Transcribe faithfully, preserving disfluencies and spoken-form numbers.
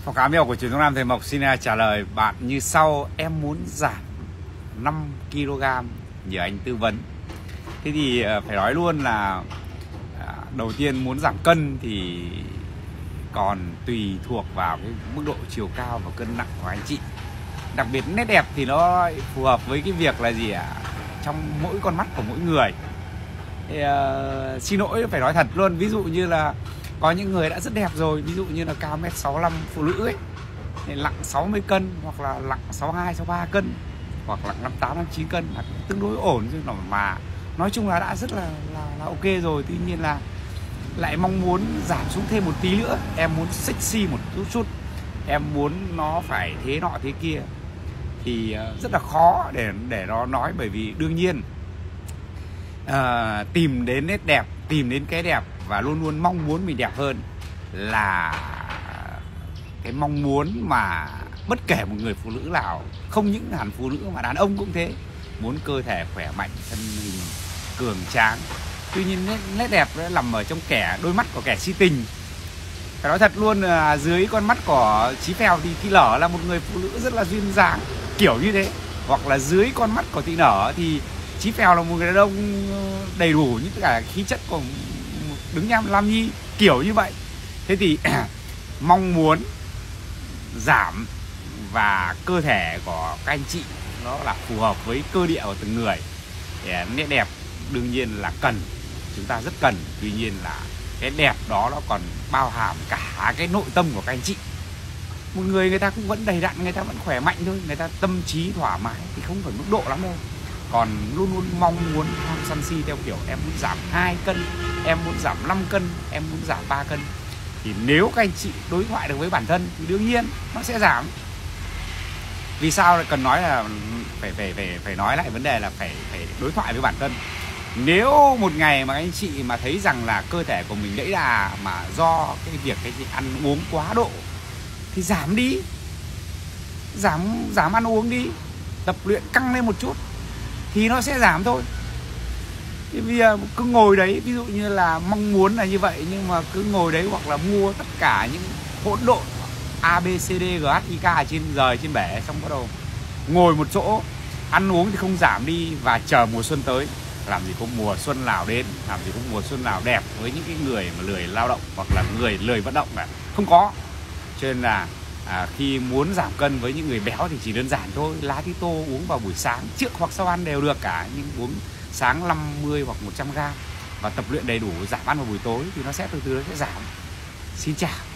Phòng khám mèo của Truyền thống Nam Thầy Mộc xin trả lời bạn như sau. Em muốn giảm năm ki lô gam, nhờ anh tư vấn. Thế thì phải nói luôn là đầu tiên muốn giảm cân thì còn tùy thuộc vào cái mức độ chiều cao và cân nặng của anh chị. Đặc biệt nét đẹp thì nó phù hợp với cái việc là gì ạ? Trong mỗi con mắt của mỗi người. Thì, uh, xin lỗi phải nói thật luôn, ví dụ như là có những người đã rất đẹp rồi, ví dụ như là cao mét sáu lăm phụ nữ ấy, thì nặng sáu mươi cân hoặc là nặng sáu hai, sáu ba cân hoặc là năm tám, năm chín cân là tương đối ổn chứ, mà nói chung là đã rất là, là, là ok rồi. Tuy nhiên là lại mong muốn giảm xuống thêm một tí nữa, em muốn sexy một chút chút, em muốn nó phải thế nọ thế kia thì rất là khó để để nó nói, bởi vì đương nhiên uh, tìm đến nét đẹp, tìm đến cái đẹp và luôn luôn mong muốn mình đẹp hơn là cái mong muốn mà bất kể một người phụ nữ nào, không những hẳn phụ nữ mà đàn ông cũng thế, muốn cơ thể khỏe mạnh, thân hình cường tráng. Tuy nhiên nét, nét đẹp nó nằm ở trong kẻ đôi mắt của kẻ si tình. Phải nói thật luôn là dưới con mắt của Chí Phèo thì Thị Nở là một người phụ nữ rất là duyên dáng, kiểu như thế. Hoặc là dưới con mắt của Thị Nở thì Chí Phèo là một người đàn ông đầy đủ những tất cả khí chất của đứng nham Lam Nhi, kiểu như vậy. Thế thì mong muốn giảm và cơ thể của các anh chị nó là phù hợp với cơ địa của từng người. Để nét đẹp đương nhiên là cần, chúng ta rất cần. Tuy nhiên là cái đẹp đó nó còn bao hàm cả cái nội tâm của các anh chị. Một người người ta cũng vẫn đầy đặn, người ta vẫn khỏe mạnh thôi, người ta tâm trí thoải mái thì không phải mức độ lắm đâu. Còn luôn luôn mong muốn ham sân si theo kiểu em muốn giảm hai cân, em muốn giảm năm cân, em muốn giảm ba cân, thì nếu các anh chị đối thoại được với bản thân thì đương nhiên nó sẽ giảm. Vì sao lại cần nói là phải phải phải phải nói lại vấn đề là phải phải đối thoại với bản thân. Nếu một ngày mà anh chị mà thấy rằng là cơ thể của mình đẫy đà mà do cái việc cái gì ăn uống quá độ thì giảm đi, giảm giảm ăn uống đi, tập luyện căng lên một chút thì nó sẽ giảm thôi. Thì bây giờ cứ ngồi đấy, ví dụ như là mong muốn là như vậy, nhưng mà cứ ngồi đấy hoặc là mua tất cả những hỗn độn A B C D G H I K trên rời trên bể, xong bắt đầu ngồi một chỗ ăn uống thì không giảm đi, và chờ mùa xuân tới. Làm gì có mùa xuân nào đến, làm gì có mùa xuân nào đẹp với những cái người mà lười lao động hoặc là người lười vận động cả, không có. Cho nên là à, khi muốn giảm cân với những người béo thì chỉ đơn giản thôi, lá tí tô uống vào buổi sáng trước hoặc sau ăn đều được cả, nhưng uống sáng năm mươi hoặc một trăm gram và tập luyện đầy đủ, giảm ăn vào buổi tối thì nó sẽ từ từ nó sẽ giảm. Xin chào.